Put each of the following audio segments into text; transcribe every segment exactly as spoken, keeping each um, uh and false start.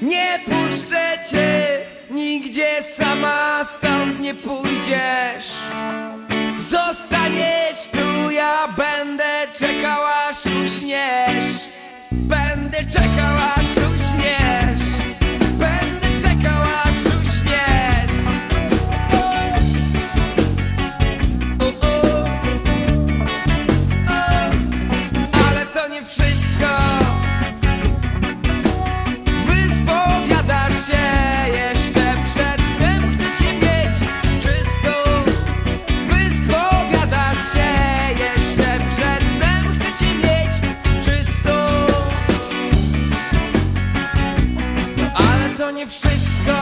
Nie puszczę cię nigdzie, sama stąd nie pójdziesz. Zostaniesz tu, ja będę czekał, aż uśniesz. Będę czekał, aż uśniesz. Będę czekał, aż uśniesz. O, o, o. Ale to nie wszystko. Wyspowiadasz się jeszcze przed snem. Chcę cię mieć czystą. Wyspowiadasz się jeszcze przed snem. Chcę cię mieć czystą. No ale to nie wszystko.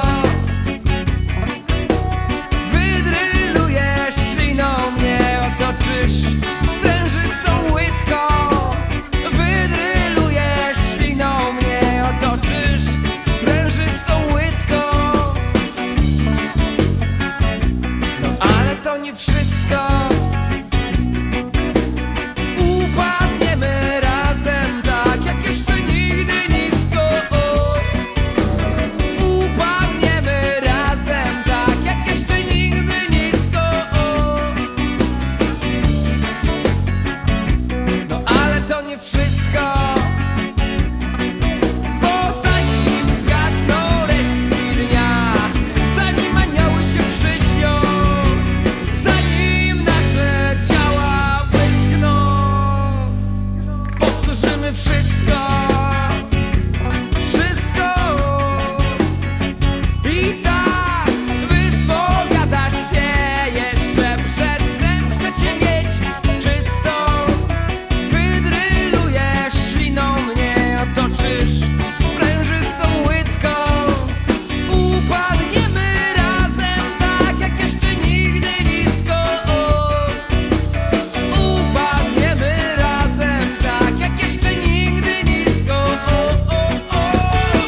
Wydrylujesz śliną, mnie otoczysz sprężystą łydką. Wydrylujesz śliną, mnie otoczysz sprężystą łydką. No ale to nie wszystko. Upadniemy razem tak jak jeszcze nigdy nisko. Upadniemy razem tak jak jeszcze nigdy nisko. No ale to nie wszystko. Bo zanim zgasną resztki dnia, zanim anioły się przyśnią, zanim nasze ciała błyskną, powtórzymy wszystko. Wszystko. I tak wyspowiadasz się jeszcze przed snem. Chcę cię mieć czystą. Wydrylujesz śliną, mnie otoczysz sprężystą łydką. Upadniemy razem tak jak jeszcze nigdy nisko. Upadniemy razem tak jak jeszcze nigdy nisko. O, o, o, o,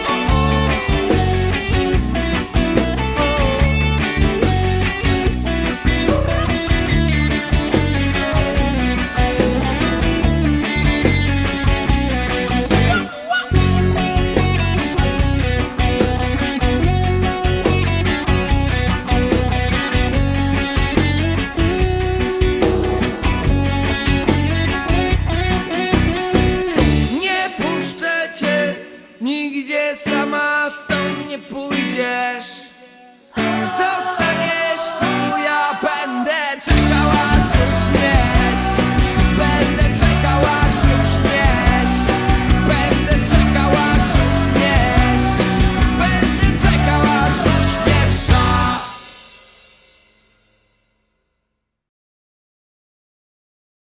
Nie puszczę cię nigdzie, sama stąd nie pójdziesz. Zostań